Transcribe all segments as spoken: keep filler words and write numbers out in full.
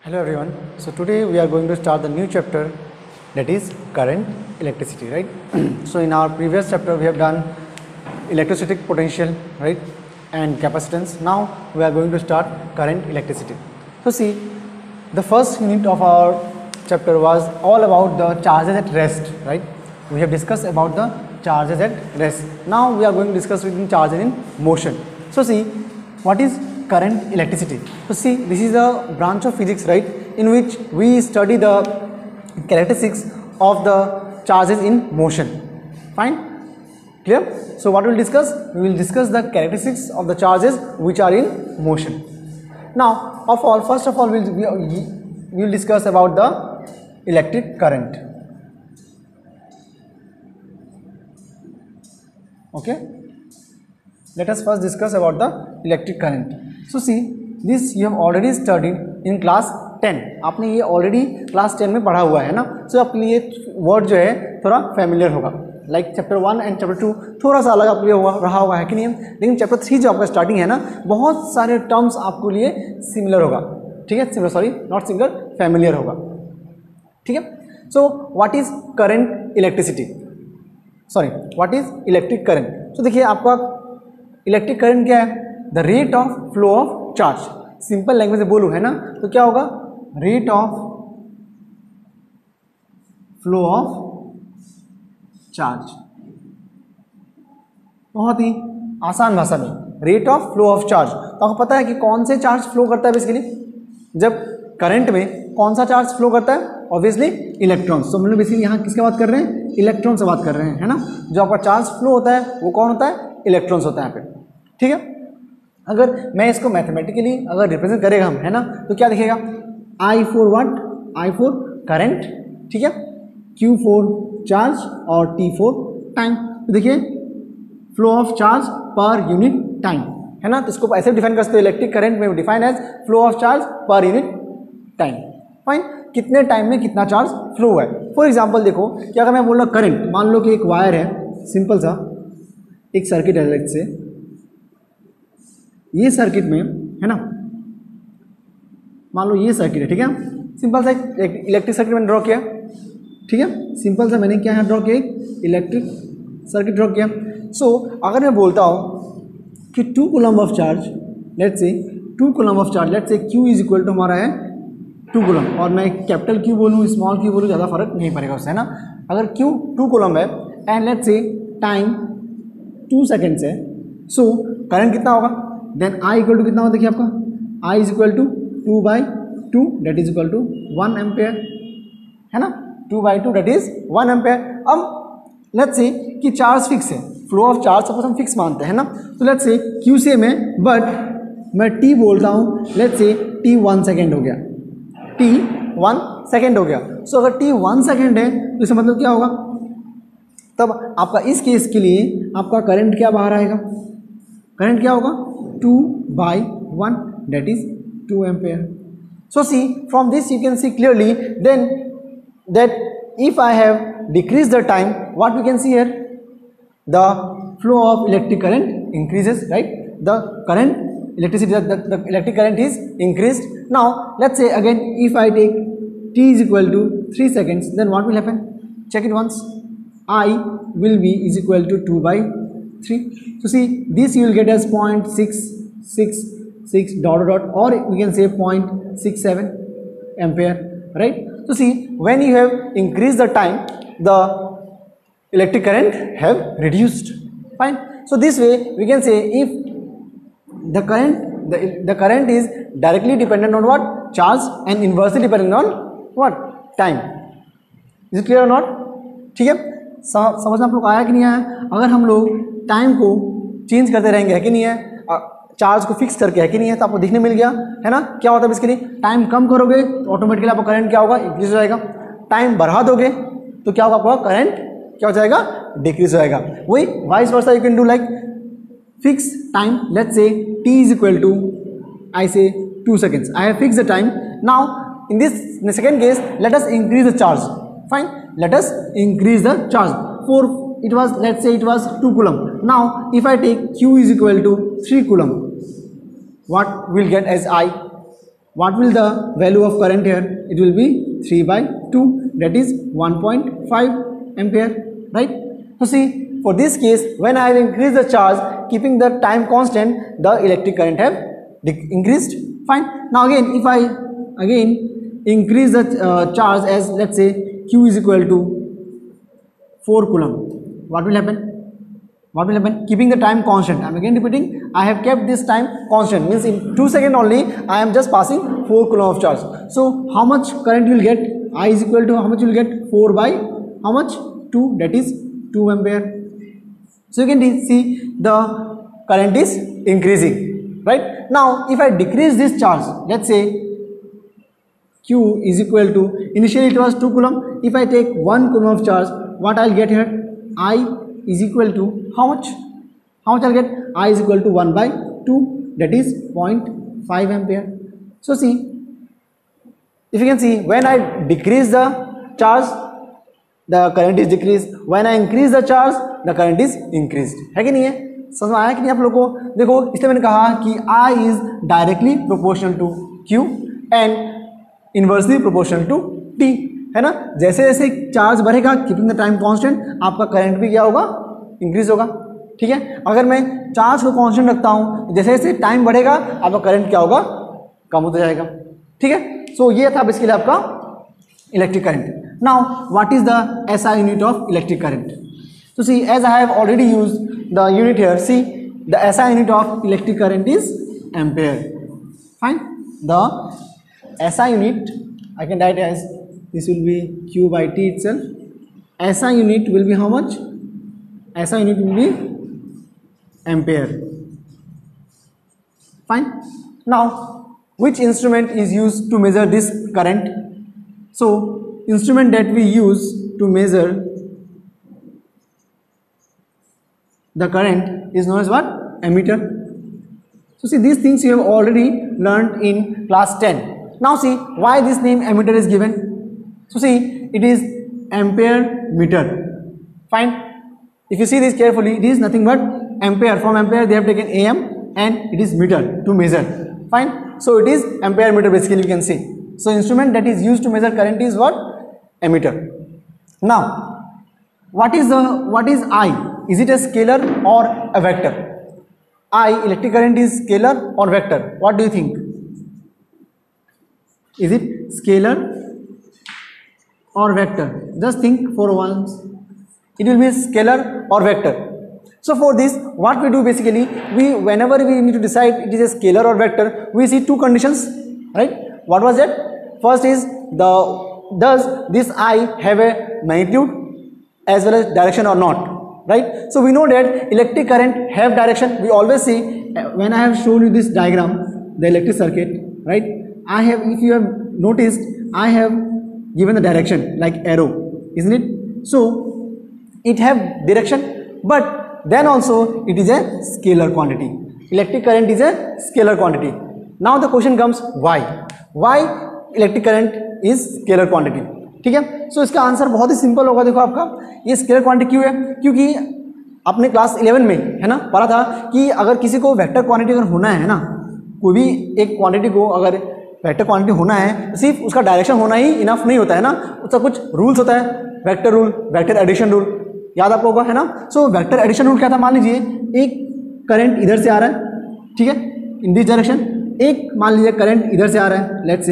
Hello everyone. So today we are going to start the new chapter, that is current electricity, right? So in our previous chapter we have done electrostatic potential, right, and capacitance. Now we are going to start current electricity. So see, the first unit of our chapter was all about the charges at rest, right? We have discussed about the charges at rest. Now we are going to discuss with charges in motion. So see, what is current electricity? So see, this is a branch of physics, right, in which we study the characteristics of the charges in motion. Fine, clear? So what we will discuss? We will discuss the characteristics of the charges which are in motion. Now of all, first of all we will we will discuss about the electric current. Okay, let us first discuss about the electric current. So see, this you have already studied in class ten. आपने ये already class ten में पढ़ा हुआ है ना. So so, आपके लिए word जो है थोड़ा फैमिलियर होगा. Like chapter one and chapter two थोड़ा सा अलग आपके लिए हुआ रहा होगा, है कि नहीं? लेकिन चैप्टर थ्री जो आपका स्टार्टिंग है ना, बहुत सारे टर्म्स आपके लिए सिमिलर होगा. ठीक है, similar sorry not similar, familiar होगा. ठीक है. So what is current electricity, sorry what is electric current. तो देखिए, आपका इलेक्ट्रिक करंट क्या है? The rate of flow of charge. Simple language में बोलूँ है ना, तो क्या होगा? Rate of flow of charge. बहुत ही आसान भाषा में, rate of flow of charge. तो आपको पता है कि कौन से चार्ज फ्लो करता है बेसिकली? जब करंट में कौन सा चार्ज फ्लो करता है? Obviously electrons. तो हम लोग बेसिकली यहाँ किसके बात कर रहे हैं? इलेक्ट्रॉन से बात कर रहे हैं, है ना. जो आपका चार्ज फ्लो होता है वो कौन होता है? इलेक्ट्रॉन्स होता है यहाँ पे. ठीक है. अगर मैं इसको मैथमेटिकली अगर रिप्रेजेंट करेगा हम, है ना, तो क्या दिखेगा? I for what? I for current. ठीक है. क्यू फोर चार्ज और टी फोर टाइम. तो देखिए, flow of charge per unit time, है ना. तो इसको ऐसे डिफाइन कर सकते हो, इलेक्ट्रिक करंट में define as flow of charge per unit time. Fine. कितने टाइम में कितना चार्ज फ्लो हुआ है. फॉर एग्जाम्पल देखो, क्या अगर मैं बोल रहा करंट, मान लो कि एक वायर है, सिंपल सा एक सर्किट है, लेट्स से ये सर्किट में, है ना, मान लो ये सर्किट है. ठीक है. सिंपल सा एक इलेक्ट्रिक सर्किट मैंने ड्रॉ किया. ठीक है. सिंपल सा मैंने क्या है ड्रॉ किया? एक इलेक्ट्रिक सर्किट ड्रॉ किया. सो so, अगर मैं बोलता हूँ कि two coulomb of charge, let's say two coulomb of charge, let's say Q is equal to हमारा है टू कूलम, और मैं कैपिटल क्यू बोलूँ स्मॉल क्यू बोलूँ, ज़्यादा फर्क नहीं पड़ेगा उससे, है ना. अगर क्यू टू कूलम है and let's say time two seconds है, सो करंट कितना होगा? देन आई इक्वल टू कितना होगा? देखिए आपका I is equal to two by two, that is equal to one ampere, है ना. Two by two that is one ampere. अब लेट्स से कि चार्ज फिक्स है, फ्लो ऑफ चार्ज सपोज हम फिक्स मानते हैं ना. तो लेट्स से क्यू सेम है, बट मैं टी बोलता हूँ, let's say T one second हो गया, टी वन सेकेंड हो गया. सो so, अगर टी वन सेकेंड है तो इसका मतलब क्या होगा? तब आपका इस केस के लिए आपका करंट क्या बाहर आएगा? करंट क्या होगा? Two by one, that is two ampere. So see, from this you can see clearly then that if I have decrease the time, what we can see here? The flow of electric current increases, right. The current electricity, the, the electric current is increased. Now let's say again, if I take t is equal to three seconds, then what will happen? Check it once. I will be is equal to two by three. So see, this you will get as zero point six six six dot dot, or we can say zero point six seven ampere, right. So see, when you have increased the time, the electric current have reduced. Fine. So this way we can say, if the current the, the current is directly dependent on what? Charge, and inversely dependent on what? Time. Is it clear or not? ठीक है. समझ में आप लोग आया कि नहीं आया? अगर हम लोग टाइम को चेंज करते रहेंगे, है कि नहीं है, चार्ज को फिक्स करके, है कि नहीं है, तो आपको दिखने मिल गया, है ना. क्या होता है इसके लिए? टाइम कम करोगे तो ऑटोमेटिकली आपका करंट क्या होगा? इंक्रीज हो जाएगा. टाइम बढ़ा दोगे तो क्या होगा? आपका करंट क्या हो जाएगा? डिक्रीज हो जाएगा. वही vice versa you can do. Like fix time, let's say t is equal to, I say two seconds. I have fixed the time. Now in this in the second case, let us increase the charge. Fine. Let us increase the charge. For it was, let's say it was two coulomb. Now if I take q is equal to three coulomb, what we'll get as I? what will the value of current here? It will be three by two, that is one point five ampere, right? So see, for this case, when I have increased the charge keeping the time constant, the electric current have increased. Fine. Now again, if I again increase the uh, charge as, let's say, Q is equal to four coulomb, what will happen? What will happen? Keeping the time constant, I am again repeating, I have kept this time constant, means in two seconds only I am just passing four coulomb of charge. So how much current you will get? I is equal to how much you will get? four by how much? two, that is two ampere. So you can see the current is increasing, right? Now if I decrease this charge, let's say Q is equal to, initially it was two coulomb, if I take one coulomb of charge, what I'll get here? I is equal to how much? How much I'll get? I is equal to one by two, that is zero point five ampere. So see, if you can see, when I decrease the charge, the current is decreased. When I increase the charge, the current is increased. है कि नहीं है? समझ में आया कि नहीं आप लोगों को? देखो, इसलिए मैंने कहा कि I is directly proportional to Q and inversely proportional to T, है ना? जैसे जैसे चार्ज बढ़ेगा कीपिंग द टाइम कांस्टेंट, आपका करंट भी क्या होगा? इंक्रीज होगा, ठीक है? अगर मैं चार्ज को कांस्टेंट रखता हूँ, जैसे जैसे टाइम बढ़ेगा आपका करंट क्या होगा? कम होता जाएगा, ठीक है? सो so, ये था बेसिकली आपका electric current. Now what is the SI unit of electric current? तो see, as I have already use the unit here, see the SI unit of electric current is ampere. Fine. The S I unit, I can write as, this will be Q by T itself. S I unit will be how much? S I unit will be ampere. Fine. Now, which instrument is used to measure this current? So, instrument that we use to measure the current is known as what? Ammeter. So, see, these things you have already learned in class ten. Now see, why this name ammeter is given? So see, it is ampere meter. Fine. If you see this carefully, it is nothing but ampere. From ampere they have taken A M and it is meter to measure. Fine. So it is ampere meter basically, you can see. So instrument that is used to measure current is what? Ammeter. Now, what is the what is I? Is it a scalar or a vector? I, electric current, is scalar or vector? What do you think? Is it scalar or vector? Just think for once. It will be scalar or vector. So for this, what we do basically, we whenever we need to decide it is a scalar or vector, we see two conditions, right? What was that? First is the does this I have a magnitude as well as direction or not, right? So we know that electric current have direction. We always see when I have shown you this diagram, the electric circuit, right? I have, if you have noticed, I have given the direction like arrow, isn't it? So it have direction, but then also it is a scalar quantity. Electric current is a scalar quantity. Now the question comes, why? Why electric current is scalar quantity? ठीक है? So इसका answer बहुत ही simple होगा. देखो, आपका ये scalar quantity क्यों है? क्योंकि आपने क्लास इलेवन में, है ना, पढ़ा था कि अगर किसी को वेक्टर क्वांटिटी अगर होना है ना, कोई भी एक क्वांटिटी को अगर वेक्टर क्वांटिटी होना है, तो सिर्फ उसका डायरेक्शन होना ही इनफ नहीं होता है ना, उसका कुछ रूल्स होता है. Vector rule, vector addition rule, याद आपको होगा, है ना? सो वेक्टर एडिशन रूल क्या था? मान लीजिए एक करंट इधर से आ रहा है, ठीक है, इन दिस डायरेक्शन. एक मान लीजिए करंट इधर से आ रहा है, लेट्स से,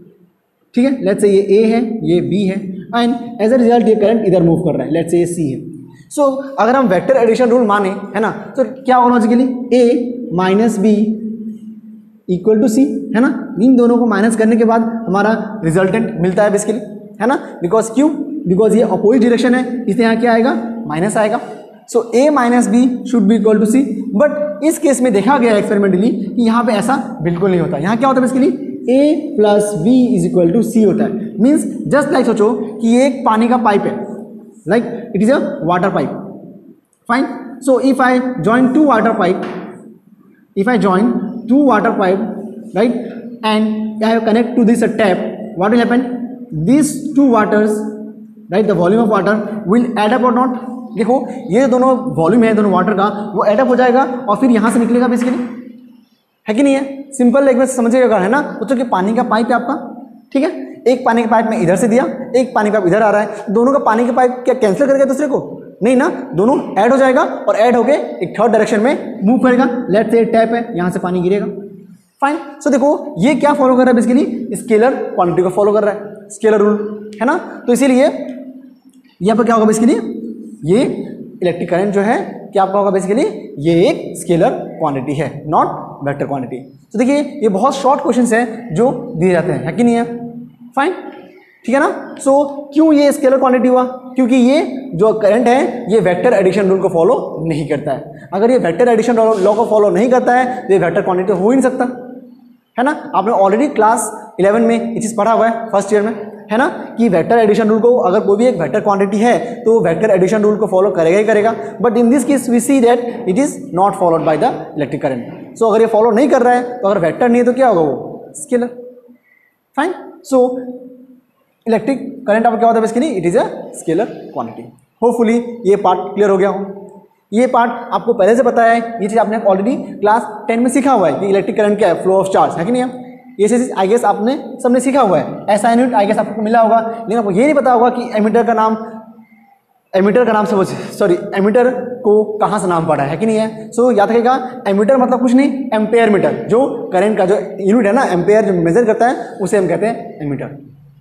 ठीक है, लेट्स से ये ए है, ये बी है, एंड एज अ रिजल्ट ये करंट इधर मूव कर रहा है, लेट्स से ये सी है. सो so, अगर हम वेक्टर एडिशन रूल माने, है ना, तो क्या होगा logically? A minus B equal to C, है ना? इन दोनों को माइनस करने के बाद हमारा रिजल्टेंट मिलता है बेसिकली, है ना? बिकॉज क्यों? बिकॉज ये अपोजिट डायरेक्शन है, इसलिए यहाँ क्या आएगा? माइनस आएगा. So A minus B should be equal to C. But इस केस में देखा गया एक्सपेरिमेंटली कि यहाँ पे ऐसा बिल्कुल नहीं होता. यहाँ क्या होता है basically? A plus B is equal to C होता है. मीन्स जस्ट लाइक सोचो कि ये एक पानी का पाइप है, like it is a water pipe. Fine. So if I join two water pipe, if I join two water pipe, right, and I have connect to this a tap, what will happen? These two waters, right, the volume of water will add up or not? देखो, ये दोनों volume है दोनों water का, वो add up हो जाएगा और फिर यहाँ से निकलेगा बेसिकली, है कि नहीं है? सिंपल लैंग्वेज समझिएगा, है ना? सोचो कि पानी का पाइप है आपका, ठीक है, एक पानी का पाइप में इधर से दिया, एक पानी का पाइप इधर आ रहा है, दोनों का पानी का पाइप क्या कैंसिल करेगा दूसरे को? नहीं ना, दोनों ऐड हो जाएगा और ऐड होके एक थर्ड डायरेक्शन में मूव करेगा। लेट्स से टैप है, यहाँ से पानी गिरेगा। फाइन। सो देखो ये क्या फॉलो कर रहा है बेसिकली? स्केलर क्वांटिटी को फॉलो कर रहा है, स्केलर रूल, है ना? तो इसीलिए यहाँ पर क्या होगा बेसिकली? ये इलेक्ट्रिक करंट जो है क्या आपका होगा बेसिकली? ये एक स्केलर क्वांटिटी है, नॉट वेक्टर क्वांटिटी। तो देखिए ये बहुत शॉर्ट क्वेश्चंस हैं जो दिए जाते हैं, है कि नहीं है? फाइन, ठीक है ना? सो so, क्यों ये स्केलर क्वांटिटी हुआ? क्योंकि ये जो करंट है ये वेक्टर एडिशन रूल को फॉलो नहीं करता है। अगर ये वेक्टर एडिशन लॉ को फॉलो नहीं करता है तो ये वेक्टर क्वांटिटी हो ही नहीं सकता, है ना? आपने ऑलरेडी क्लास इलेवन में ये चीज़ पढ़ा हुआ है, फर्स्ट ईयर में, है ना, कि वेक्टर एडिशन रूल को, अगर कोई भी एक वेक्टर क्वांटिटी है तो वेक्टर एडिशन रूल को फॉलो करेगा ही करेगा। But in this case we see that it is not followed by the electric current. So अगर ये फॉलो नहीं कर रहा है तो अगर वेक्टर नहीं है तो क्या होगा? वो scalar. Fine. So electric current आपका क्या होता है basically? It is a scalar quantity. Hopefully ये पार्ट क्लियर हो गया हो। ये पार्ट आपको पहले से पता है, ये चीज़ आपने ऑलरेडी क्लास टेन में सीखा हुआ है कि इलेक्ट्रिक करंट क्या है, फ्लो ऑफ चार्ज, है कि नहीं है? ये चीज़ आई गेस आपने सबने सीखा हुआ है, ऐसा यूनिट आई गेस आपको मिला होगा, लेकिन आपको ये नहीं पता होगा कि एमीटर का नाम, एमीटर का नाम से सॉरी एमीटर को कहाँ से नाम पड़ा है, है कि नहीं है? सो so, याद रखिएगा, एमीटर मतलब कुछ नहीं, एम्पेयर मीटर, जो करंट का जो यूनिट है ना, एम्पेयर जो मेजर करता है उसे हम कहते हैं एमीटर,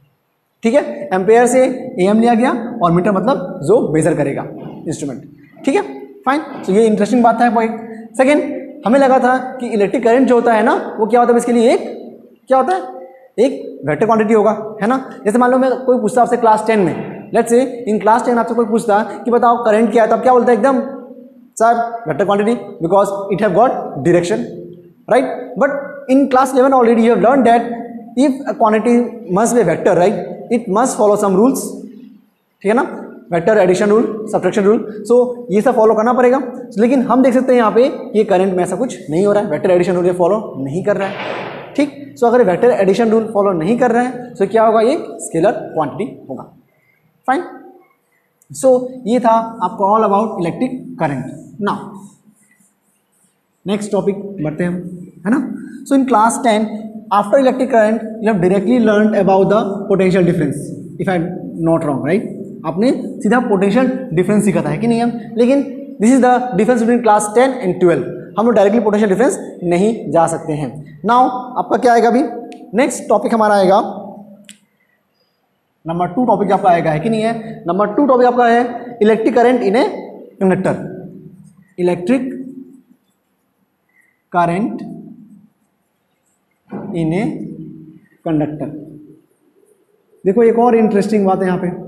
ठीक है? एम्पेयर से एम लिया गया और मीटर मतलब जो मेजर करेगा इंस्ट्रूमेंट, ठीक है? फाइन। सो ये इंटरेस्टिंग बात है पॉइंट। सेकेंड, हमें लगा था कि इलेक्ट्रिक करंट जो होता है ना वो क्या होता है इसके लिए? एक क्या होता है? एक वेक्टर क्वांटिटी होगा, है ना? जैसे मान लो मैं कोई पूछता आपसे क्लास टेन में, let's say in class ten आपसे कोई पूछता कि बताओ करंट क्या है, तो आप क्या बोलते हैं? एकदम sir vector quantity, because it have got direction, right? But in class eleven already you have learn that if a quantity must be vector, right, it must follow some rules, ठीक है ना? Vector addition rule, subtraction rule, so ये सब follow करना पड़ेगा। लेकिन हम देख सकते हैं यहाँ पे ये करंट में ऐसा कुछ नहीं हो रहा है, वेक्टर एडिशन रूल ये फॉलो नहीं कर रहा है, ठीक? सो so, अगर वेक्टर एडिशन रूल फॉलो नहीं कर रहे हैं तो so क्या होगा? ये स्केलर क्वांटिटी होगा। फाइन। सो ये था आपको all about electric current. Now next topic बढ़ते हैं हम, है ना? So in class ten after electric current you have directly learn about the potential difference, if I not wrong, right? आपने सीधा पोटेंशियल डिफरेंस सीखा था, है कि नहीं हम? लेकिन this is the difference between class ten and twelve, हम लोग डायरेक्टली पोटेंशियल डिफरेंस नहीं जा सकते हैं। नाउ आपका क्या आएगा? अभी नेक्स्ट टॉपिक हमारा आएगा नंबर टू टॉपिक आपका आएगा, है कि नहीं है? नंबर टू टॉपिक आपका है electric current in a conductor, electric current in a conductor. देखो एक और इंटरेस्टिंग बात है यहाँ पे,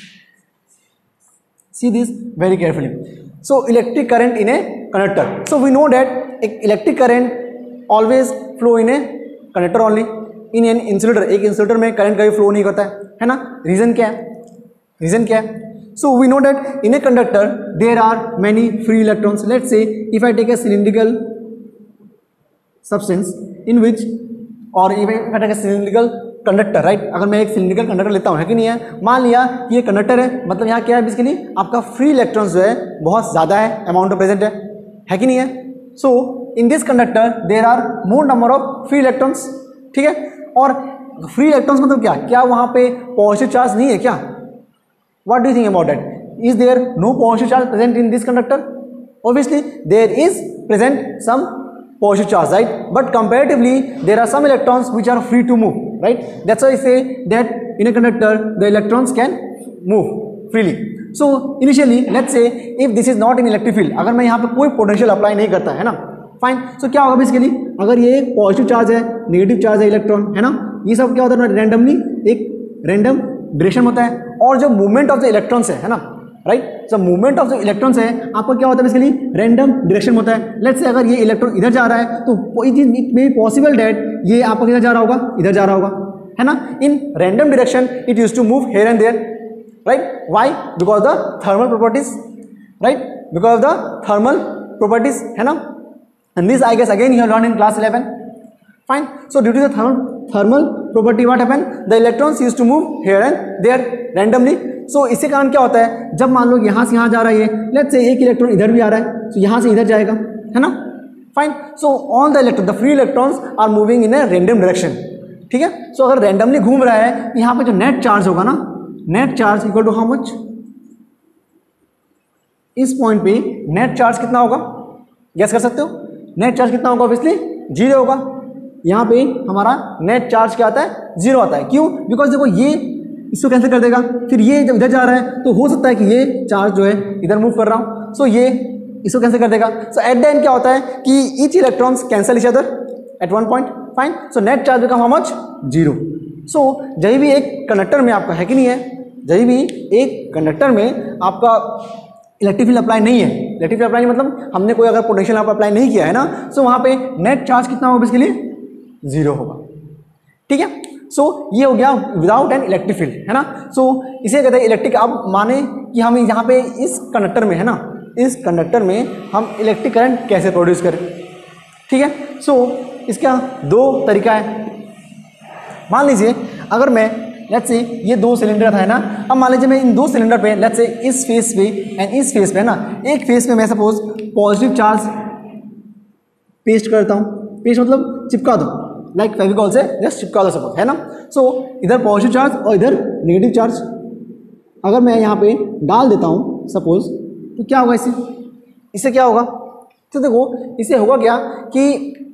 see this very carefully. So electric current in a conductor, so we know that एक electric current always flow in a conductor only, in an insulator, एक insulator में करंट कभी फ्लो नहीं करता है, है ना? रीजन क्या है? रीजन क्या है? So we know that in a conductor there are many free electrons. Let's say if I take a cylindrical substance in which, और if I take a cylindrical conductor, right? अगर मैं एक cylindrical conductor लेता हूँ, है कि नहीं है? मान लिया कि ये कंडक्टर है, मतलब यहाँ क्या है बेसिकली? आपका फ्री इलेक्ट्रॉन्स जो है बहुत ज़्यादा है, अमाउंट ऑफ प्रेजेंट है, है कि नहीं है? So in this conductor there are more number of free electrons, ठीक है? और फ्री इलेक्ट्रॉन्स मतलब क्या? क्या वहाँ पे पॉजिटिव चार्ज नहीं है क्या? What do you think about that? Is there no positive charge present in this conductor? Obviously there is present some positive charge, right? But comparatively there are some electrons which are free to move, right? That's why I say that in a conductor the electrons can move freely. So initially let's say if this is not in electric field, अगर मैं यहाँ पे कोई potential apply नहीं करता, है ना? Fine. सो क्या होगा बेसिकली? अगर ये एक पॉजिटिव चार्ज है, नेगेटिव चार्ज है, इलेक्ट्रॉन, है ना? ये सब क्या होता है? रैंडमली एक रैंडम डायरेक्शन होता है, और जो मूवमेंट ऑफ द इलेक्ट्रॉन्स है, है ना, राइट? सो मूवमेंट ऑफ जो इलेक्ट्रॉन्स है आपको क्या होता है बेसिकली? रैंडम डायरेक्शन होता है। लेट्स से अगर ये इलेक्ट्रॉन इधर जा रहा है तो it is it may be possible that ये आपका किधर जा रहा होगा? इधर जा रहा होगा, है ना? In random direction it use to move here and there, right? Why? Because the thermal properties, right? Because of the thermal properties, है ना? And this I guess again you have learn in class eleven. Fine. So due to the thermal thermal property what happen? The electrons use to move here and there randomly. So so, इसके कारण क्या होता है? जब मान लो यहाँ से यहाँ जा रहा है, लेट्स से एक इलेक्ट्रॉन इधर भी आ रहा है, तो यहाँ से इधर जाएगा, है ना? Fine. So all the electron, the free electrons are moving in a random direction. ठीक है. सो अगर रैंडमली घूम रहा है यहाँ पे जो नेट चार्ज होगा ना, net charge equal to how much, इस पॉइंट पे नेट चार्ज कितना होगा, गैस कर सकते हो? नेट चार्ज कितना होगा? ऑब्वियसली जीरो होगा. यहाँ पे हमारा नेट चार्ज क्या आता है? जीरो आता है. क्यों? बिकॉज देखो ये इसको कैंसिल कर देगा, फिर ये जब इधर जा रहा है तो हो सकता है कि ये चार्ज जो है इधर मूव कर रहा हूँ, सो so ये इसको कैंसिल कर देगा. सो एट द एंड क्या होता है कि each electrons cancel each other at one point. Fine. So net charge become how much? Zero. So जब भी एक कंडक्टर में आपका है कि नहीं है, जब भी एक कंडक्टर में आपका इलेक्ट्रिक फील्ड अप्लाई नहीं है, इलेक्ट्रिक फील्ड अप्लाई नहीं मतलब हमने कोई अगर पोटेंशियल यहाँ पर अप्लाई नहीं किया है ना, सो वहाँ पे नेट चार्ज कितना होगा इसके लिए? जीरो होगा. ठीक है. सो so, ये हो गया विदाउट एन इलेक्ट्रिक फील्ड, है ना. सो so, इसे कहते हैं इलेक्ट्रिक. अब माने कि हम यहाँ पे इस कंडक्टर में है ना, इस कंडक्टर में हम इलेक्ट्रिक करंट कैसे प्रोड्यूस करें. ठीक है. सो so, इसका दो तरीका है. मान लीजिए अगर मैं लेट्स से ये दो सिलेंडर था है ना, अब मान लीजिए मैं इन दो सिलेंडर पे लेट्स से इस फेस पे एंड इस फेस पे है ना, एक फेस पे मैं सपोज पॉजिटिव चार्ज पेस्ट करता हूँ. पेस्ट मतलब चिपका दो, लाइक फेविकॉल से जस्ट चिपका दो सपोज, है ना. सो so, इधर पॉजिटिव चार्ज और इधर नेगेटिव चार्ज अगर मैं यहाँ पे डाल देता हूँ सपोज, तो क्या होगा इससे? इससे क्या होगा? तो देखो इससे होगा क्या कि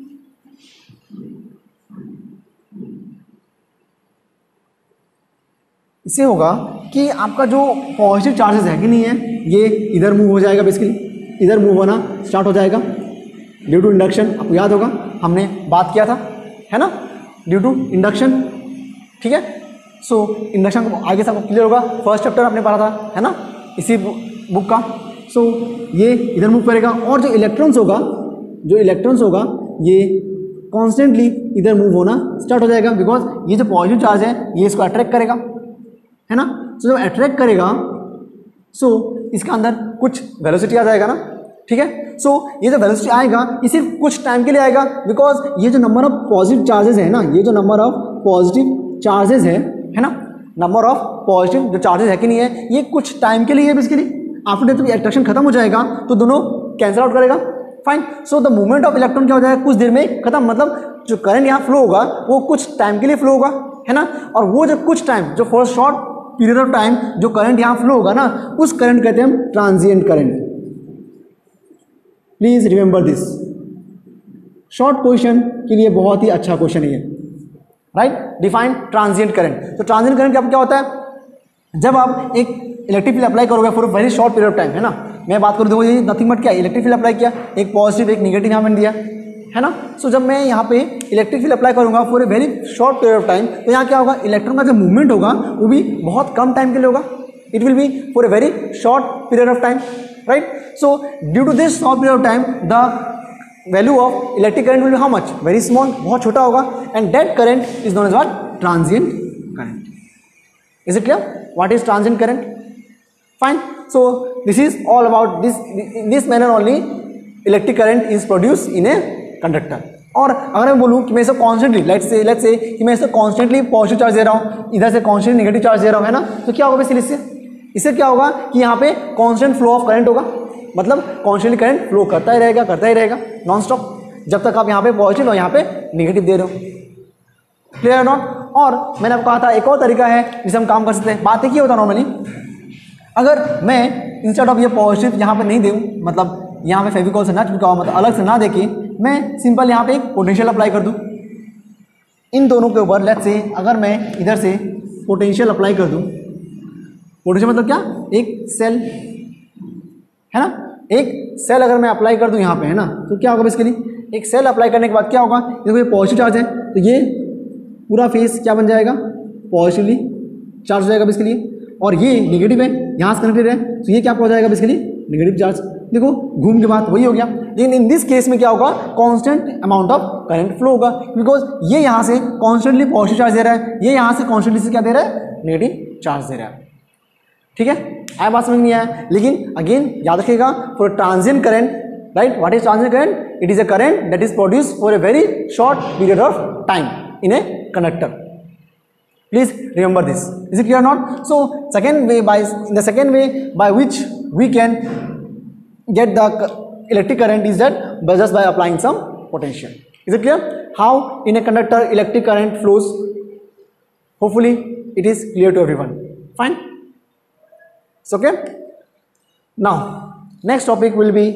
इससे होगा कि आपका जो पॉजिटिव चार्जेस है कि नहीं है, ये इधर मूव हो जाएगा. बेसिकली इधर मूव होना स्टार्ट हो जाएगा ड्यू टू इंडक्शन. आपको याद होगा हमने बात किया था, है ना, ड्यू टू इंडक्शन. ठीक है. सो इंडक्शन को आगे से आपको क्लियर होगा, फर्स्ट चैप्टर आपने पढ़ा था, है ना, इसी बुक का. सो so, ये इधर मूव करेगा और जो इलेक्ट्रॉन्स होगा, जो इलेक्ट्रॉन्स होगा ये कॉन्स्टेंटली इधर मूव होना स्टार्ट हो जाएगा. बिकॉज ये जो पॉजिटिव चार्ज है ये इसको अट्रैक्ट करेगा, है ना. सो so, जब अट्रैक्ट करेगा सो so, इसका अंदर कुछ वेलोसिटी आ जाएगा ना. ठीक है. सो so, ये जो वेलोसिटी आएगा ये सिर्फ कुछ टाइम के लिए आएगा. बिकॉज ये जो नंबर ऑफ पॉजिटिव चार्जेस है ना, ये जो नंबर ऑफ पॉजिटिव चार्जेस है है ना, नंबर ऑफ पॉजिटिव जो चार्जेस है कि नहीं है, ये कुछ टाइम के लिए है. बेसिकली आफ्टर जब अट्रैक्शन खत्म हो जाएगा तो दोनों कैंसिल आउट करेगा. Fine. So the movement of electron क्या हो जाएगा? कुछ देर में खत्म. मतलब जो करंट यहाँ फ्लो होगा वो कुछ टाइम के लिए फ्लो होगा, है ना. और वो जो कुछ टाइम, जो for short period of time जो करंट यहाँ फ्लो होगा ना, उस करंट कहते हैं हम transient current. Please remember this. Short question के लिए बहुत ही अच्छा क्वेश्चन है ये. राइट. Define transient current. तो ट्रांजिएंट करंट क्या होता है? जब आप एक इलेक्ट्रिक फील्ड अप्लाई करोगे for very short period of time, है ना. मैं बात करूँ देखो ये नथिंग बट क्या, इलेक्ट्रिक फील्ड अप्लाई किया, एक पॉजिटिव एक नेगेटिव यहाँ मैंने दिया, है ना. सो so, जब मैं यहाँ पे इलेक्ट्रिक फील्ड अप्लाई करूँगा for a very short period of time, तो यहाँ क्या होगा? इलेक्ट्रॉन का जो मूवमेंट होगा वो भी बहुत कम टाइम के लिए होगा. It will be for a very short period of time. Right. So due to this short period of time the value of electric current will be how much? Very small, बहुत छोटा होगा. And that current is known as what? Transient current. Is it clear? What is transient current? Fine. So this is all about this. In this manner only electric current is produced in a conductor. और अगर मैं बोलूँ कि मैं इसे constantly let's say let's say कि मैं इसे कॉन्स्टेंटली पॉजिटिव चार्ज दे रहा हूँ, इधर से कॉन्स्टेंट नेगेटिव चार्ज दे रहा हूँ, है ना. तो क्या होगा बेसिकली इससे? इससे क्या होगा कि यहाँ पे कांस्टेंट फ्लो ऑफ करंट होगा. मतलब कॉन्स्टेंटली करंट फ्लो करता ही रहेगा, करता ही रहेगा नॉन स्टॉप, जब तक आप यहाँ पे पॉजिटिव और यहाँ पे नेगेटिव दे रहे हो. क्लियर है नॉट? और मैंने आपको कहा था एक और तरीका है जिसे हम काम कर सकते हैं. बात एक ही होता नॉर्मली, अगर मैं इंस्टेड ऑफ ये पॉजिटिव यहाँ पे नहीं दूँ, मतलब यहाँ पे फेविकॉल से ना चिपका हुआ, मतलब अलग से ना देके मैं सिंपल यहाँ पे एक पोटेंशियल अप्लाई कर दूँ इन दोनों के ऊपर. लेट्स से अगर मैं इधर से पोटेंशियल अप्लाई कर दूँ, पोटेंशियल मतलब क्या? एक सेल, है ना. एक सेल अगर मैं अप्लाई कर दूँ यहाँ पे, है ना, तो क्या होगा बेसिकली? एक सेल अप्लाई करने के बाद क्या होगा? देखो ये पॉजिटिव चार्ज है तो ये पूरा फेस क्या बन जाएगा? पॉजिटिवली चार्ज हो जाएगा बेसिकली. और ये नेगेटिव है, यहाँ से कनेक्टेड है, तो ये क्या हो जाएगा बेसिकली? Negative charge. देखो घूम के बाद वही हो गया. लेकिन इन दिस केस में क्या होगा? Constant amount of current flow होगा. बिकॉज ये यहाँ से कॉन्स्टेंटली पॉजिटिव चार्ज दे रहा है, ये यहाँ से कॉन्स्टेंटली से क्या दे रहा है? नेगेटिव चार्ज दे रहा है. ठीक है. आया बात समझ नहीं आया? लेकिन अगेन याद रखिएगा, for transient current, right, what is transient current? It is a current that is produced for a very short period of time in a conductor. Please remember this. Is it clear or not? So second way, by in the second way by which we can get the electric current is that by just by applying some potential. Is it clear? How in a conductor electric current flows? Hopefully it is clear to everyone. Fine. It's okay. Now next topic will be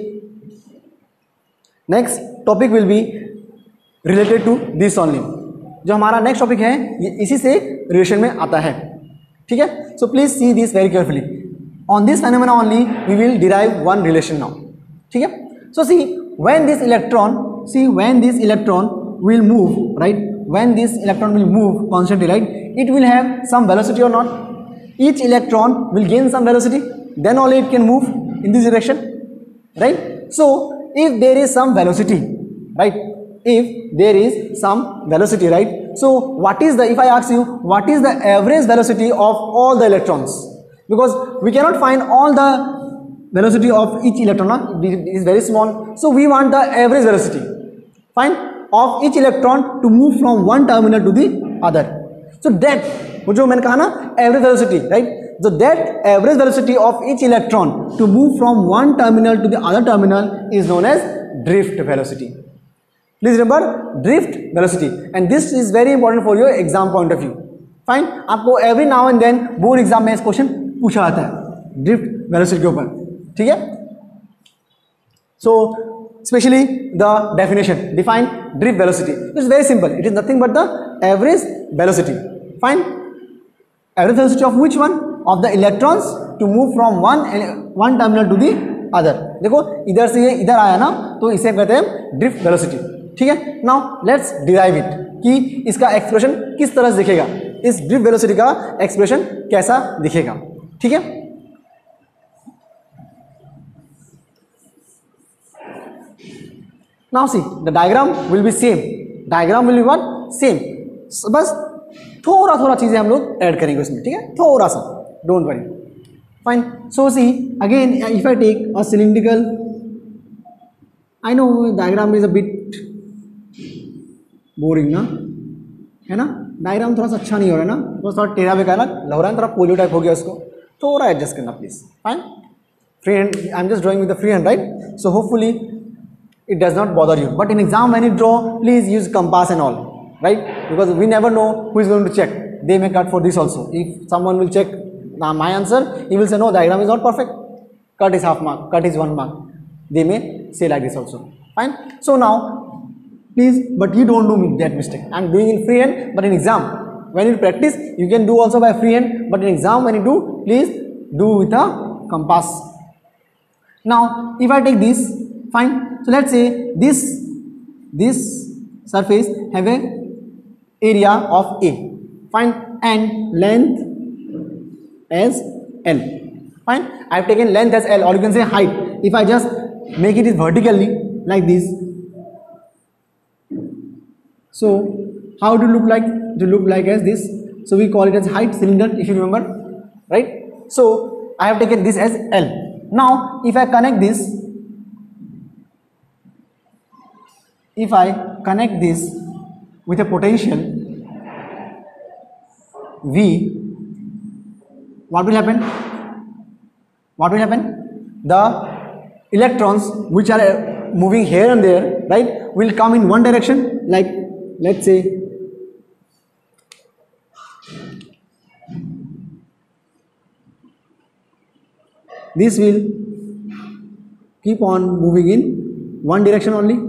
next topic will be related to this only. जो हमारा next topic है ये इसी से relation में आता है, ठीक है. So please see this very carefully. On this phenomena only we will derive one relation now, ठीक है. So see when this electron see when this electron will move, right? When this electron will move constantly, right, it will have some velocity or not. Each electron will gain some velocity, then only it can move in this direction, right? So if there is some velocity, right, if there is some velocity, right, so what is the, if I ask you what is the average velocity of all the electrons, because we cannot find all the velocity of each electron, huh? It is very small, so we want the average velocity, fine, of each electron to move from one terminal to the other. So that वो जो मैंने कहा ना average velocity, right? So that average velocity of each electron to move from one terminal to the other terminal is known as drift velocity. Please remember drift velocity, and this is very important for your exam point of view. Fine. आपको every now and then board exam में इस question पूछा जाता है drift velocity के ऊपर, ठीक है. So especially the definition, define drift velocity. It's very simple. It is nothing but the average velocity. Fine. Average velocity of which one? Of the electrons to move from one one terminal to the other. देखो इधर से ये इधर आया ना, तो इसे कहते हैं drift velocity, ठीक है. Now let's derive it कि इसका एक्सप्रेशन किस तरह से दिखेगा, इस drift velocity का एक्सप्रेशन कैसा दिखेगा, ठीक है. Now see the diagram will be same. Diagram will be what? Same. So, बस थोड़ा थोड़ा चीजें हम लोग ऐड करेंगे उसमें, ठीक है, थोड़ा सा. Don't worry. Fine. So see again if I take a cylindrical, I know diagram is a bit boring ना, है ना. डायग्राम थोड़ा सा अच्छा नहीं हो रहा है ना, तो थोड़ा टेढ़ा बेका लग रहा है, थोड़ा पोलियो टाइप हो गया, उसको थोड़ा एडजस्ट करना please. Fine. Free hand, I am just drawing with the free hand, right. So hopefully it does not bother you, but in exam when you draw please use compass and all, right, because we never know who is going to check. They may cut for this also. If someone will check uh, my answer, he will say no, diagram is not perfect, cut is half mark, cut is one mark. They may say like this also. Fine. So now please, but you don't do that mistake. I am doing in free hand, but in exam when you practice you can do also by free hand, but in exam when you do please do with a compass. Now if I take this, fine. So let's say this this surface have a area of A, fine, and length as L. Fine. I have taken length as L, or you can say height. If I just make it vertically like this, so how to look like? To look like as this. So we call it as height cylinder, if you remember, right? So I have taken this as L. Now if I connect this, if I connect this with a potential V, what will happen? What will happen? The electrons which are moving here and there, right, will come in one direction, like let's say this will keep on moving in one direction only,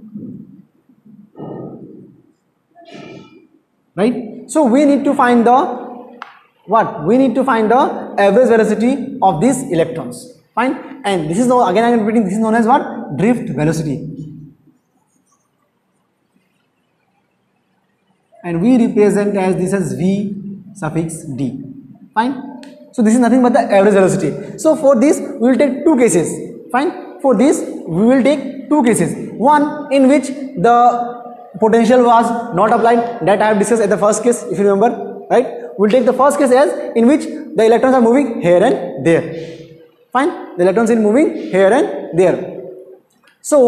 right. So we need to find the what? We need to find the average velocity of these electrons. Fine. And this is now again I am repeating, this is known as what? Drift velocity. And we represent as this as V suffix D. Fine. So this is nothing but the average velocity. So for this we will take two cases. Fine. For this we will take two cases. One in which the potential was not applied, that I have discussed at the first case, if you remember, right. We'll take the first case as in which the electrons are moving here and there. Fine. The electrons are moving here and there. So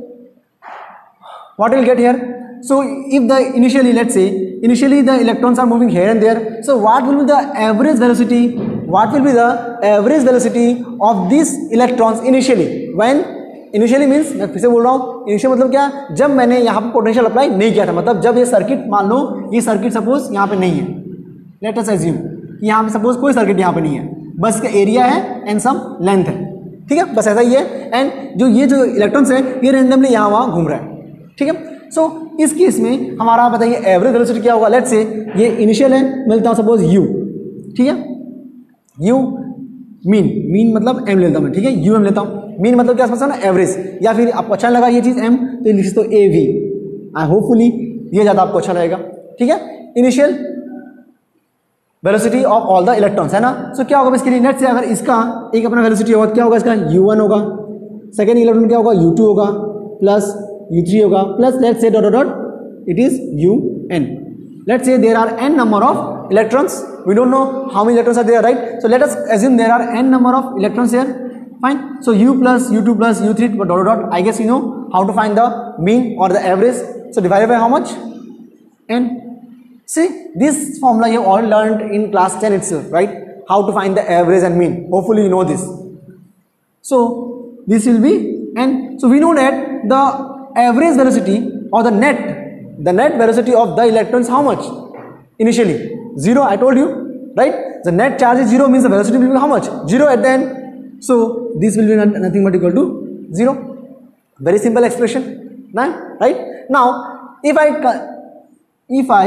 what we'll get here? So if the initially, let's say initially the electrons are moving here and there, so what will be the average velocity? What will be the average velocity of these electrons initially when initially means मैं फिर से बोल रहा हूँ, initial मतलब क्या, जब मैंने यहाँ पे पोटेंशियल अप्लाई नहीं किया था, मतलब जब ये सर्किट, मान लो ये सर्किट सपोज यहाँ पे नहीं है, लेट अस अज्यूम कि यहाँ पे सपोज कोई सर्किट यहाँ पे नहीं है, बस इसका एरिया है एंड सम लेंथ है, ठीक है, बस ऐसा ही है। एंड जो ये जो इलेक्ट्रॉन्स है ये रेंडमली यहाँ वहाँ घूम रहा है, ठीक है। सो so, इस केस में हमारा बताइए एवरेज वेलोसिटी क्या होगा। लेट्स से ये इनिशियल है, मिलता हूँ सपोज यू, ठीक है, यू मीन, मीन मतलब एम लेता हूँ मैं, ठीक है, यू एम लेता हूँ, मीन मतलब क्या समझता है ना, एवरेज, या फिर आपको अच्छा लगा ये चीज़ एम तो लिख तो ए वी, आई होपफुली ये ज़्यादा आपको अच्छा लगेगा, ठीक है। Initial velocity of all the electrons है ना। सो so, क्या होगा इसके लिए, नेट से अगर इसका एक अपना वेलोसिटी होगा, क्या होगा इसका यू वन होगा, सेकेंड इलेक्ट्रॉन क्या होगा यू टू होगा, प्लस यू थ्री होगा, plus let's say dot dot it is u n. Let's say there are n number of electrons, we don't know how many electrons are there, right. So let us assume there are n number of electrons here, fine. So u plus u two plus u three dot dot dot, I guess you know how to find the mean or the average. So divided by how much, n. See, this formula you all learned in class ten itself, right, how to find the average and mean, hopefully you know this. So this will be n. So we know that the average velocity or the net, the net velocity of the electrons how much initially, zero, I told you, right. The net charge is zero, means the velocity will be how much, zero at the end. So this will be nothing but equal to zero. Very simple expression, right. Now if I if I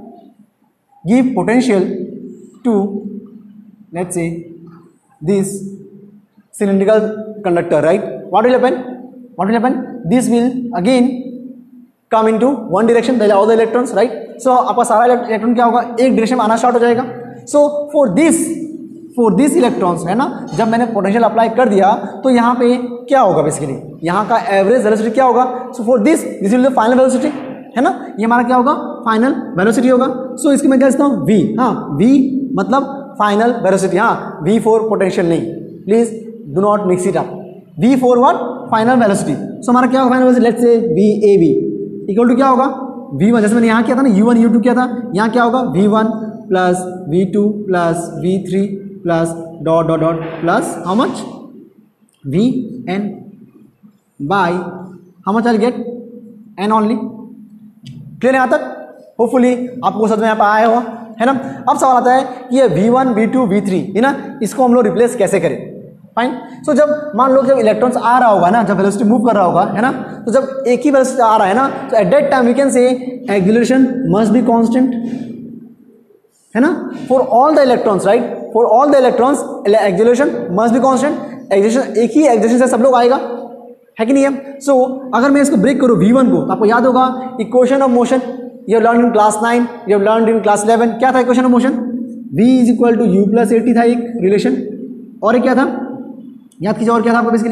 give potential to, let's say, this cylindrical conductor, right, what will happen, what will happen, this will again come into one direction, all the electrons, right. So आपका सारा electron क्या होगा, एक direction में आना start हो जाएगा। So for this for this electrons है ना, जब मैंने पोटेंशियल अप्लाई कर दिया तो यहाँ पे क्या होगा, बेसिकली यहाँ का एवरेज वेलोसिटी क्या होगा। So for this this will the final velocity, है ना, ये हमारा क्या होगा, फाइनल वेलोसिटी होगा। सो so, इसकी मैं क्या लिखता हूँ, वी, हाँ वी मतलब फाइनल वेलोसिटी, हाँ वी फॉर पोटेंशियल नहीं, please do not mix it up, v for what, final velocity. So हमारा क्या होगा final velocity, let's say v a v equal to क्या होगा, वी वन, जैसे मैंने यहाँ किया था ना, यू वन यू टू किया था, यहाँ क्या होगा v one plus v two plus v three plus dot dot dot plus how much v n by how much I get n only. Clear है यहाँ तक, होपफुली आपको समझ में यहाँ पर आया होगा, है ना। अब सवाल आता है कि ये v one v two v three है ना, इसको हम लोग रिप्लेस कैसे करें, फाइन। सो जब मान लो जब इलेक्ट्रॉन्स आ रहा होगा ना, जब वेलोसिटी मूव कर रहा होगा, है ना, तो जब एक ही वेलोसिटी आ रहा है ना, तो at that time we can say acceleration must be constant, है ना, for all the electrons, right, for all the electrons acceleration must be constant. Acceleration एक ही एक्सीलरेशन से सब लोग आएगा, है कि नहीं है। सो so, अगर मैं इसको ब्रेक करूँ वी वन को, तो आपको याद होगा equation of motion, you have learned in class nine, you have learned in class eleven, क्या था equation of motion, v is equal to u plus at था एक रिलेशन, और एक क्या था, याद कीजिए, और क्या था आपको basically,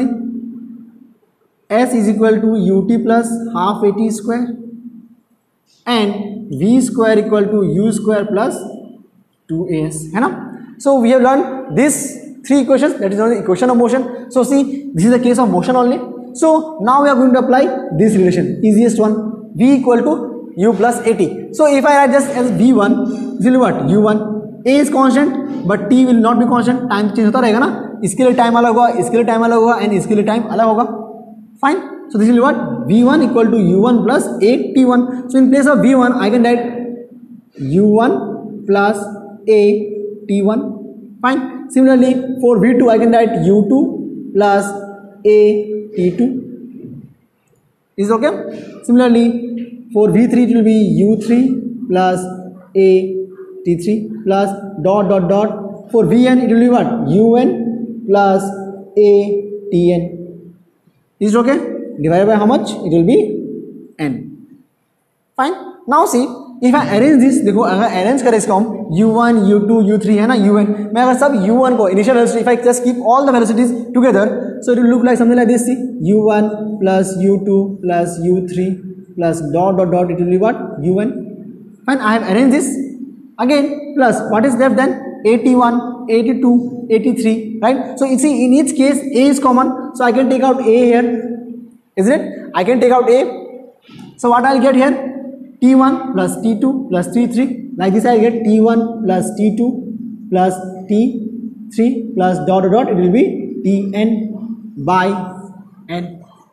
s is equal to u t plus half a t square and v square equal to u square plus two a s, है ना। So we have learn this three equations, that is the equation of motion. So see this is the case of motion only. So now we are going to apply this relation, easiest one, v equal to u plus at. So if I write just as v one, this will be what, u one, a is constant but t will not be constant, time change होता रहेगा ना, इसके लिए time अलग होगा, इसके लिए time अलग होगा एंड इसके लिए टाइम अलग होगा, fine. So this will what, v one equal to u one plus a t one. So in place of v one I can write u one plus a t one, fine. Similarly for v two I can write u two plus a t two, is okay. Similarly for v three it will be u three plus a t three plus dot dot dot. For vn it will be what, un plus a tn, is it okay, divided by how much, it will be n, fine. Now see if I arrange this, देखो अगर arrange करें इसको हम u one u two u three है ना, un मैं अगर सब u one को initial velocity, if I just keep all the velocities together, so it will look like something like this. See, u one plus u two plus u three plus dot dot dot, it will be what, un, fine. I have arranged this again, plus what is left then, eighty-one, eighty-two, eighty-three, right. So you see in each case a is common, so I can take out a here, isn't it, I can take out a. So what I'll get here, t one plus t two plus t three, like this I get t one plus t two plus t three plus dot dot dot, it will be tn by n,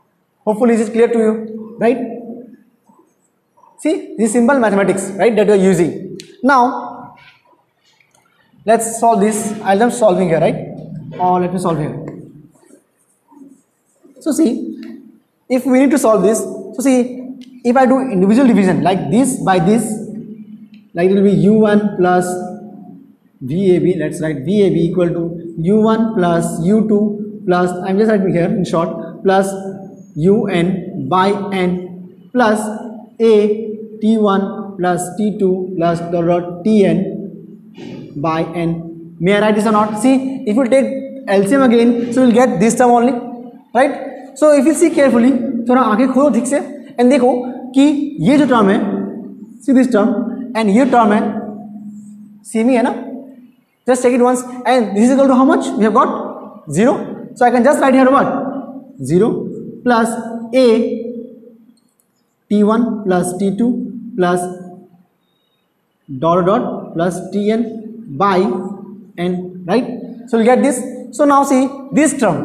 Hopefully this is clear to you, right? See, this simple mathematics, right, that we are using. Now let's solve this. I'll am solving here, right? Or let me solve here. So see, if we need to solve this, so see, if I do individual division like this by this, like it will be u one plus V A B, let's write V A B equal to u one plus u two plus, I'm just writing here in short, plus un by n plus a t one plus t two plus dot dot tn by n. May I write this or not? See, if you take L C M again, so you will get this term only, right? So if you see carefully, थोड़ा आंखें खोलो ठीक से and देखो कि ये जो term है, सी दिस टर्म एंड ये टर्म है सेम ही है ना, just take it once and this is equal to how much we have got zero, so I can just write here what zero plus a t one plus t two plus dot dot plus tn by n, right? So we get this. So now see this term,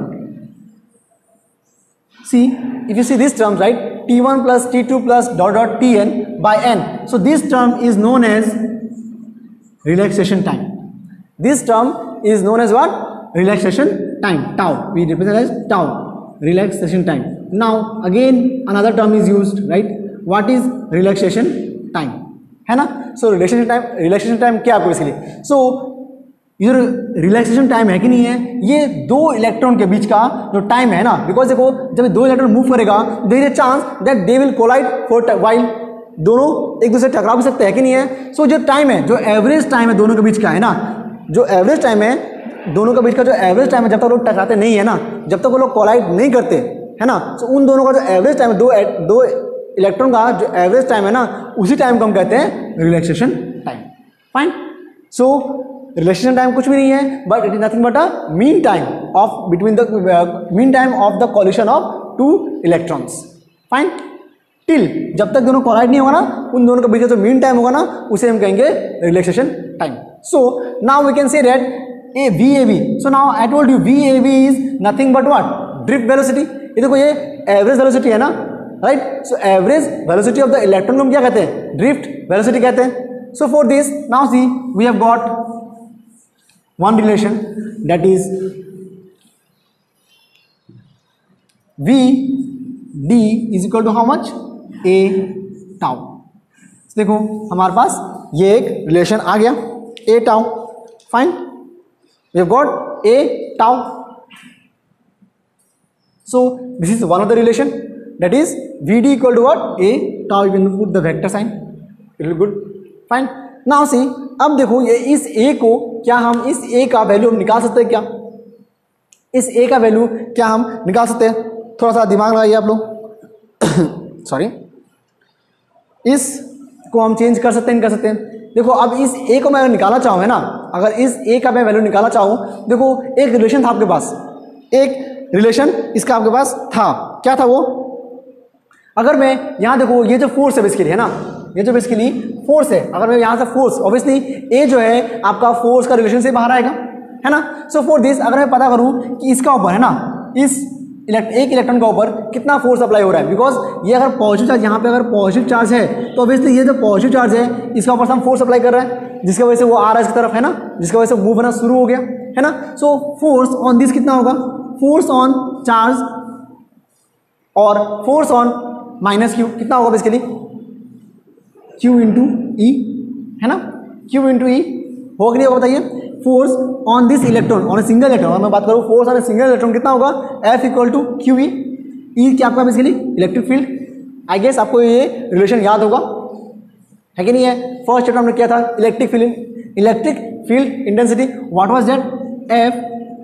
see if you see this term, right, t one plus t two plus dot dot tn by n, so this term is known as relaxation time. This term is known as what? Relaxation time, tau. We represent as tau, relaxation time. Now again another term is used, right? What is relaxation time, है ना? So relaxation time, relaxation time क्या आपको इसलिए? So ये जो relaxation time है कि नहीं है, ये दो इलेक्ट्रॉन के बीच का जो टाइम है ना, बिकॉज देखो जब दो इलेक्ट्रॉन मूव करेगा there is a chance that they will collide for while, दोनों एक दूसरे टकरा भी सकते हैं कि नहीं है. सो so, जो टाइम है, जो एवरेज टाइम है दोनों के बीच का है ना, जो एवरेज टाइम है दोनों के बीच का, जो एवरेज टाइम है जब तक लोग टकराते नहीं है ना, जब तक वो लोग कोलाइड नहीं करते है ना, सो so, उन दोनों का जो एवरेज टाइम है, दो दो इलेक्ट्रॉन का जो एवरेज टाइम है ना, उसी टाइम को हम कहते हैं relaxation time. Fine. So relaxation time कुछ भी नहीं है, but it is nothing but a mean time of between the mean time of the collision of two electrons. Fine. Till जब तक दोनों कोलाइड नहीं होगा ना, उन दोनों के बीच जो मीन टाइम होगा ना, उसे हम कहेंगे relaxation time. So now we can say that a v a b. So now I told you v a b is nothing but what? Drift velocity. ये देखो ये एवरेज वेलोसिटी है ना, right? So average velocity of the electron को हम क्या कहते हैं? ड्रिफ्ट वेलोसिटी कहते हैं. So for this now see we have got one relation, that is V D is equal to how much? A tau. देखो हमारे पास ये एक रिलेशन आ गया, A tau. Fine. we have got A tau. so this is one of the relation, that is V D equal to what? A tau. you can put the vector sign, it will be good. Fine. Now see, अब देखो ये इस A को क्या हम इस A का value हम निकाल सकते हैं क्या? इस A का वैल्यू क्या हम निकाल सकते हैं? थोड़ा सा दिमाग लगाइए आप लोग. सॉरी, इस को हम चेंज कर सकते हैं, नहीं कर सकते हैं? देखो अब इस A को मैं अगर निकालना चाहूँ है ना, अगर इस A का मैं वैल्यू निकालना चाहूँ, देखो एक रिलेशन था आपके पास, एक रिलेशन इसका आपके पास था. क्या था वो? अगर मैं यहाँ देखो ये जो फोर्स है बेसिकली है ना, ये जो बेसिकली फोर्स है, अगर मैं यहाँ से फोर्स, ऑब्वियसली ए जो है आपका फोर्स का रिलेशन से बाहर आएगा है ना. सो फॉर दिस अगर मैं पता करूँ कि इसका ऊपर है ना, इस इलेक्ट एक इलेक्ट्रॉन का ऊपर कितना फोर्स अप्लाई हो रहा है, बिकॉज ये अगर पॉजिटिव चार्ज, यहाँ पे अगर पॉजिटिव चार्ज है तो ऑब्वियसली ये जो पॉजिटिव चार्ज है इसका ऊपर हम फोर्स अप्लाई कर रहे हैं, जिसकी वजह से वो आ रहा है इसकी तरफ है ना, जिसकी वजह से मूव होना शुरू हो गया है ना. सो फोर्स ऑन दिस कितना होगा? फोर्स ऑन चार्ज और फोर्स ऑन माइनस क्यू कितना होगा बेसिकली? Q इंटू ई है ना, Q इंटू ई होगा कि नहीं होगा बताइए? Force on this electron, on a single electron, मैं बात करूँ force on a single electron कितना होगा? F equal to q e. E क्या आपका basically electric field. I guess आपको ये रिलेशन याद होगा है कि नहीं है? फर्स्ट चैप्टर हमने किया था electric field, electric field intensity. What was that? F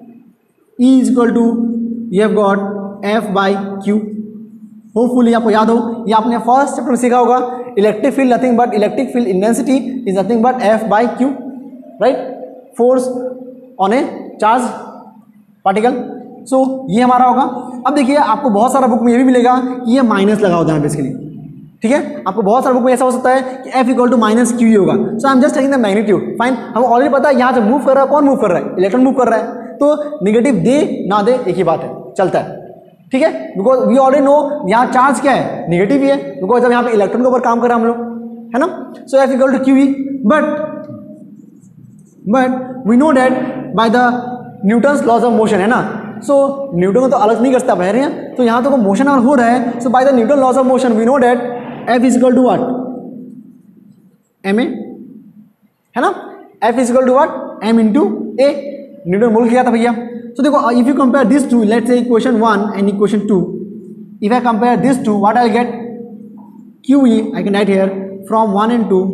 E is equal to you have got F by q. Hopefully आपको याद हो, ये आपने फर्स्ट चैप्टर में सीखा होगा. Electric field nothing but electric field intensity is nothing but F by q, right? Force on a charge particle. So ये हमारा होगा. अब देखिए आपको बहुत सारा बुक में ये भी मिलेगा कि ये माइनस लगा होता है बेसिकली, ठीक है? आपको बहुत सारा बुक में ऐसा हो सकता है कि F equal to minus q ही होगा. So I am just taking the magnitude. Fine. हमें ऑलरेडी पता है यहाँ से मूव कर रहा है, कौन मूव कर रहा है? इलेक्ट्रॉन मूव कर रहा है. तो निगेटिव दे ना दे एक ही बात है, चलता है. ठीक है, बिकॉज वी ऑलरेडी नो यहाँ चार्ज क्या है, नेगेटिव ही है, बिकॉज जब यहाँ पे इलेक्ट्रॉन के ऊपर काम कर रहे हैं हम लोग, है ना. So F equal to q e, but but we know that by the Newton's laws of motion, है ना. सो न्यूटन को तो अलग नहीं कर सकता, बह रहे हैं, तो यहाँ तो मोशन अगर हो रहा है, so by the Newton laws of motion we know that F is equal to what, m a, है ना. F is equal to what, m into a. Newton बोल किया था भैया. सो देखो, if you compare this to, let's say equation one and equation two, if I compare this to, what I get, q e, I can write here from one and two,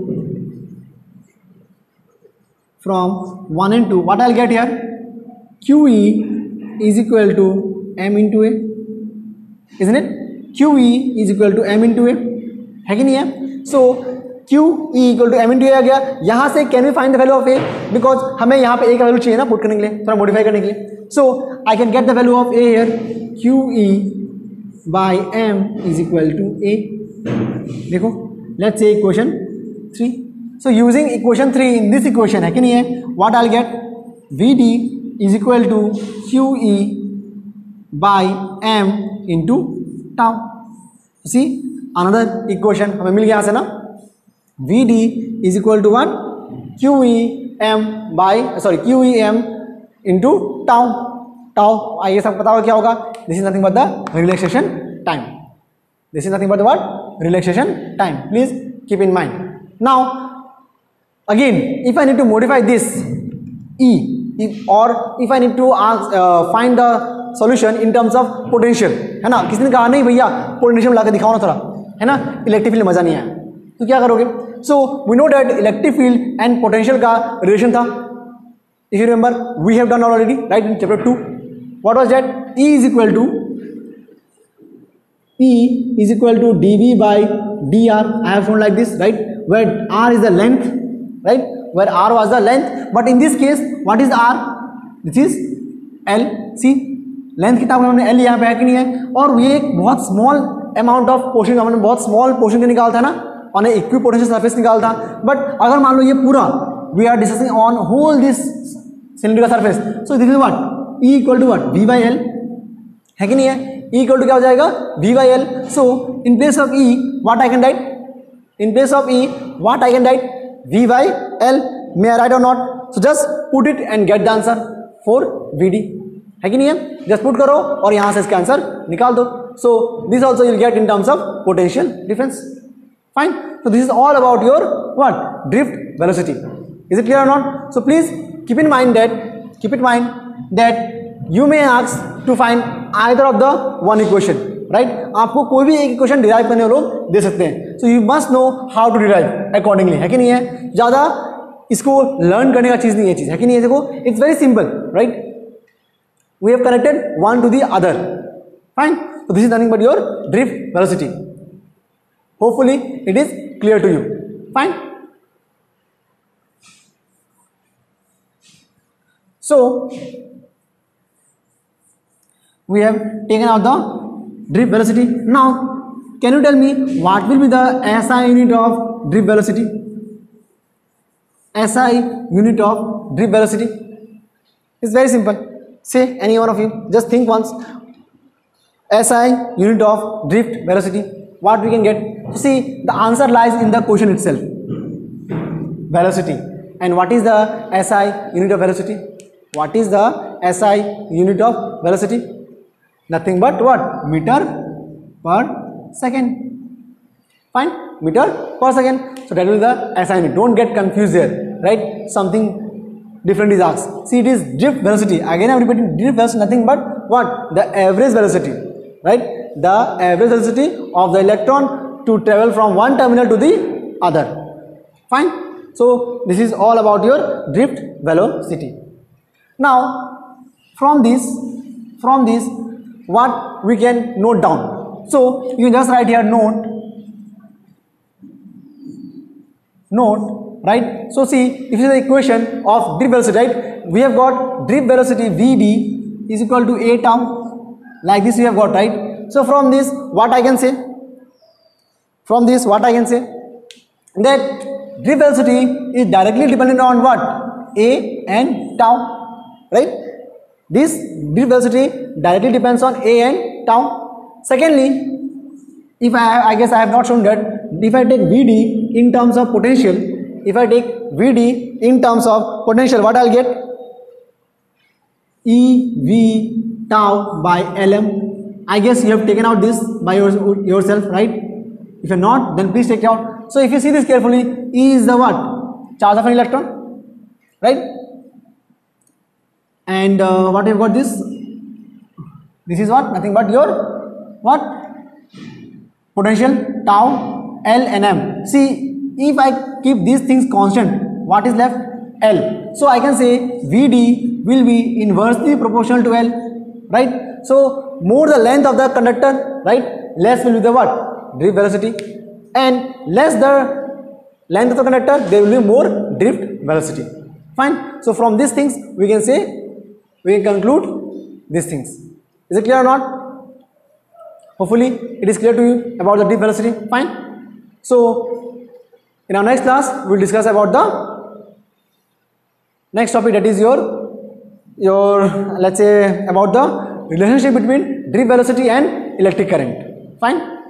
from one and two, what I'll get here, Q E is equal to m into a, isn't it? Q E is equal to m into a, है कि नहीं है. so Q E equal to m into a आ गया. यहाँ से can we find the value of a, because हमें यहाँ पे a का वैल्यू चाहिए ना पुट करने के लिए, थोड़ा मॉडिफाई करने के लिए. so I can get the value of a here, Q E by m is equal to a. देखो, let's say equation three. So using equation three in this equation है कि नहीं है, what I'll get, V D is equal to Q E by m into tau. See another equation हमें मिल गया यहाँ से ना, V D is equal to what, Q E m by sorry Q E m into tau. tau आइए सब पता होगा क्या होगा, this is nothing but the relaxation time. This is nothing but the what, relaxation time. Please keep in mind. Now again, if I need to modify this E, if, or if I need to ask, uh, find the solution in terms of potential, है ना. किसी ने कहा नहीं भैया potential ला के दिखाओ ना थोड़ा, है ना, इलेक्ट्रिक फील्ड मजा नहीं आया, तो क्या करोगे. So we know that electric field and potential का रिलेशन था, if you remember we have done already, right, in chapter two. What was that, E is equal to E is equal to dV by dr. I have shown like this, right, where r is the length, right, where r was the length, but in this case what is r, this is L. see length कितना हमने L यहाँ पे है कि नहीं है, और ये एक बहुत स्मॉल अमाउंट ऑफ पोर्शन, हमने बहुत स्मॉल पोर्शन का निकालता है ना, और इक्वी पोटेंशियल सरफेस निकालता. बट अगर मान लो ये पूरा we are discussing on whole this cylindrical surface, so this is what, E equal to what, V by L, है कि नहीं है. E इक्वल टू क्या हो जाएगा, V by L. So in place of E what I can write, in place of E what I can write, V by L. May I write और not, so just put it and get the answer for V D, है कि नहीं है. Just put करो और यहाँ से इसका आंसर निकाल दो. So this also you'll get in terms of potential difference. Fine. So this is all about your what, drift velocity. Is it clear और not. So please keep in mind that keep in mind that you may ask to find either of the one equation, right. आपको कोई भी एक equation derive करने वाले लोग दे सकते हैं. so you must know how to derive accordingly, है कि नहीं है. ज़्यादा इसको लर्न करने का चीज़ नहीं है, चीज़ है कि नहीं है. देखो, it's very simple, right. we have connected one to the other, fine. so this is nothing but your drift velocity. hopefully it is clear to you, fine. so we have taken out the drift velocity. Now can you tell me what will be the S I unit of drift velocity, S I unit of drift velocity. It's very simple. Say any one of you, just think once. S I unit of drift velocity, what we can get. See, the answer lies in the question itself, velocity. And what is the S I unit of velocity, what is the S I unit of velocity, nothing but what, meter per second. Fine, meter per second. So that will be the S I unit. Don't get confused there, right. Something different is asked. See, it is drift velocity. Again I am repeating, drift velocity nothing but what, the average velocity, right. The average velocity of the electron to travel from one terminal to the other. Fine. So this is all about your drift velocity. Now from this from this what we can note down. So you just write here note note right. So see, if this is the equation of drift velocity, right, we have got drift velocity V D is equal to a tau, like this we have got, right. So from this what I can say, from this what I can say that drift velocity is directly dependent on what, a and tau, right. This drift velocity directly depends on a and tau. Secondly, if I I guess I have not shown that if I take V D in terms of potential, if I take V D in terms of potential, what I'll get? E V tau by L M. I guess you have taken out this by your, yourself, right? If you're not, then please take it out. So if you see this carefully, E is the what? Charge of an electron, right? And uh, what you've got this? This is what? Nothing but your what? Potential tau L and M. See, if I keep these things constant, what is left? L. So I can say V D will be inversely proportional to L, right? So more the length of the conductor, right? Less will be the what? Drift velocity. And less the length of the conductor, there will be more drift velocity. Fine. So from these things we can say, we can conclude these things. Is it clear or not? Hopefully it is clear to you about the drift velocity. Fine. So in our next class we will discuss about the next topic, that is your your let's say about the relationship between drift velocity and electric current. Fine.